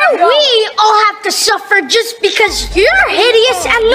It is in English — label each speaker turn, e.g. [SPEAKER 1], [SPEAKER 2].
[SPEAKER 1] do we all have to suffer just because you're hideous and